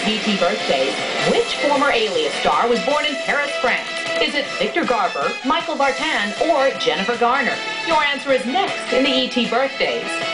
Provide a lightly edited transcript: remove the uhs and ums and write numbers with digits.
today's ET birthdays. Which former Alias star was born in Paris, France? Is it Victor Garber, Michael Vartan, or Jennifer Garner? Your answer is next in the ET birthdays.